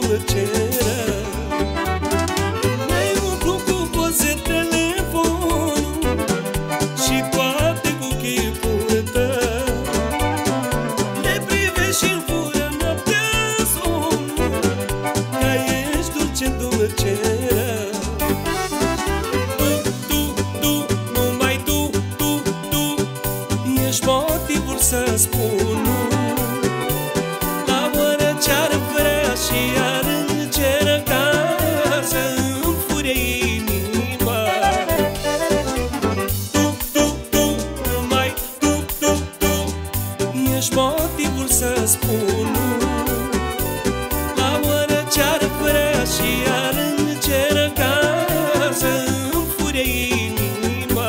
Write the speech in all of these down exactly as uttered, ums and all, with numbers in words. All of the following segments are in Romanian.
dulce rău. Mi-ai umplut cu poze telefonul și toate cu chipul tău. Le privești și-mi fură noaptea somnul, că ești dulce, dulce rău. Tu, tu, tu, numai tu, tu, tu ești motivul să spun nu la oră ce-ar vrea și ar încerca să-mi fure inima. Tu, tu, tu, numai tu, tu, tu ești motivul să spun nu la oră ce-ar vrea și ar încerca să-mi fure inima.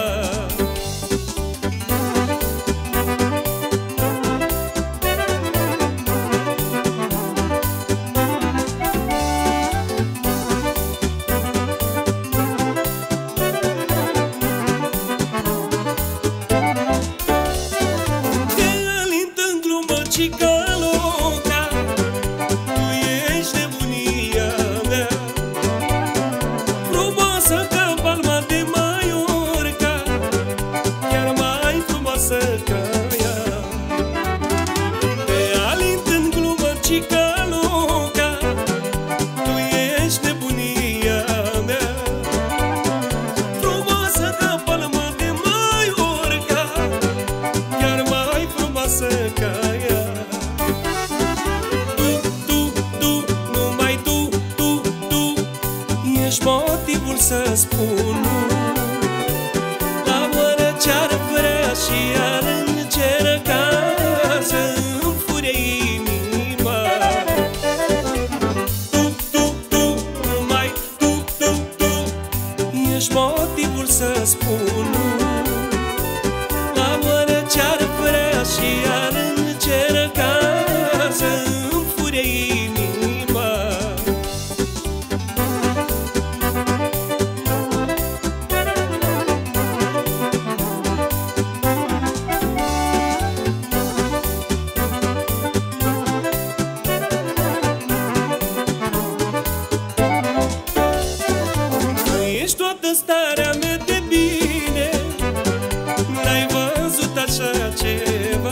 Și ca loca, tu ești nebunia mea, frumoasă ca palma de Maiorca, chiar mai frumoasă ca ea. Te alint în glumă și ca loca, tu ești nebunia mea, frumoasă ca palma de Maiorca, chiar mai frumoasă ca ea. Ești motivul să spun nu la oră ce-ar vrea și ar încerca să-mi fure inima. Tu, tu, tu, numai tu, tu, tu ești motivul să spun nu la oră ce-ar vrea și ar încerca să-mi fure inima. Ești toată starea mea de bine, n-ai văzut așa ceva.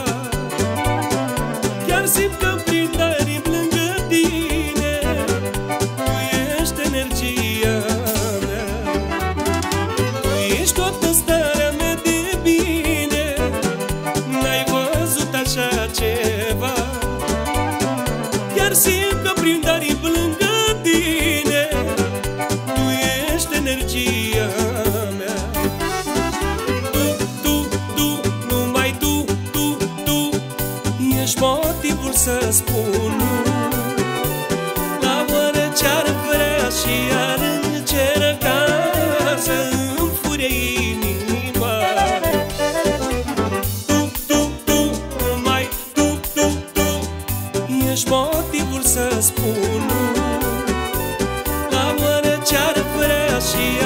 Chiar simt că prind aripi lângă tine, tu ești energia mea. Tu ești toată starea mea de bine, n-ai văzut așa ceva. Chiar simt că prind aripi lângă tine, energia mea. Tu, tu, tu, numai tu, tu, tu ești motivul să spun nu la oră ce-ar vrea și ar încerca să-mi fure inima. Tu, tu, tu, numai tu, tu, tu ești motivul să spun nu la oră ce-ar vrea și